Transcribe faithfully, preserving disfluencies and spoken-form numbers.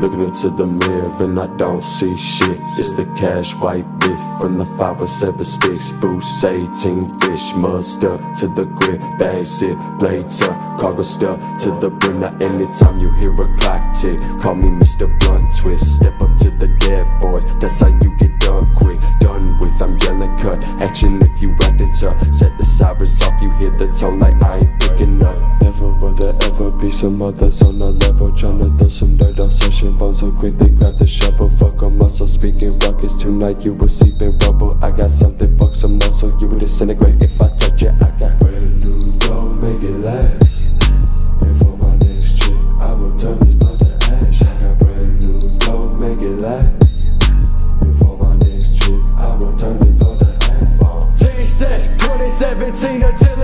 Looking into the mirror and I don't see shit. It's the cash white bitch from the five or seven sticks. Boost eighteen bitch, mud stuck to the grip. Bag sit, blade tuck, cargo stuck to the brim. Now anytime you hear a clock tick, call me Mister Blunt Twist. Step up to the dead boys, that's how you get done quick. Done with, I'm yelling cut, action if you acting tough. Set the sirens off, you hear the tone like I ain't picking up. Never will there ever be some others on the level, tryna throw some dirt on session bones so quick they grab the shovel. Fuck a muscle, speaking rockets tonight you will sleep in rubble. I got something, fuck some muscle, you will disintegrate if I touch it. I got brand new dough, make it last. And for my next trip, I will turn this blood to ash. I got brand new dough, make it last. And for my next trip, I will turn this blood to ash. T six twenty seventeen until